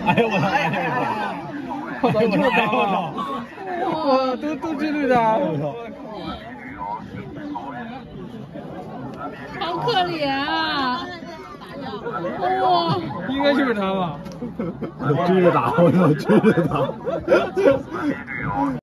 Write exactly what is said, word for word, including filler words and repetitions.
哎呦我操！ 我操，这么大啊！哇，都都追着他！ 好可怜啊！哇， 应该就是他吧？ 追着打，我操，追着打！